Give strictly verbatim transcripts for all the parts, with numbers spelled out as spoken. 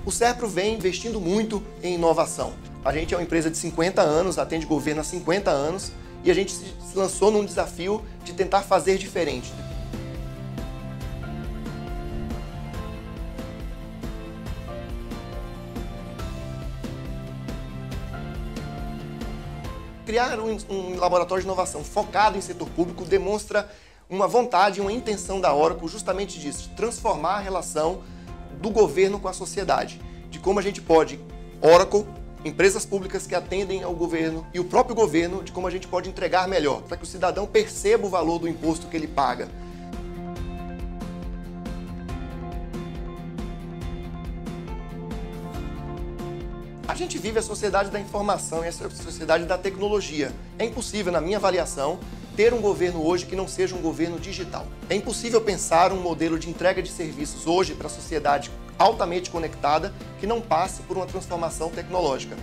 O Serpro vem investindo muito em inovação. A gente é uma empresa de cinquenta anos, atende governo há cinquenta anos, e a gente se lançou num desafio de tentar fazer diferente. Criar um, um laboratório de inovação focado em setor público demonstra uma vontade, uma intenção da Oracle justamente disso, de transformar a relação do governo com a sociedade, de como a gente pode, Oracle, empresas públicas que atendem ao governo e o próprio governo, de como a gente pode entregar melhor, para que o cidadão perceba o valor do imposto que ele paga. A gente vive a sociedade da informação e a sociedade da tecnologia. É impossível, na minha avaliação, ter um governo hoje que não seja um governo digital. É impossível pensar um modelo de entrega de serviços hoje para a sociedade altamente conectada que não passe por uma transformação tecnológica.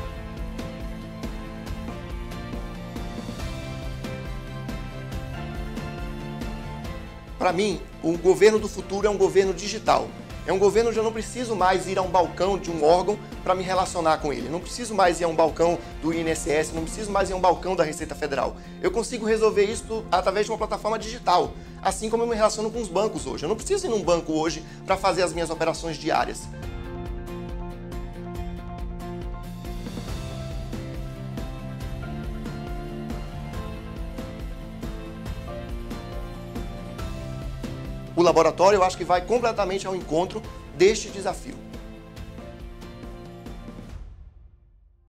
Para mim, o governo do futuro é um governo digital. É um governo onde eu não preciso mais ir a um balcão de um órgão para me relacionar com ele. Não preciso mais ir a um balcão do I N S S, não preciso mais ir a um balcão da Receita Federal. Eu consigo resolver isso através de uma plataforma digital, assim como eu me relaciono com os bancos hoje. Eu não preciso ir num banco hoje para fazer as minhas operações diárias. O laboratório, eu acho que vai completamente ao encontro deste desafio.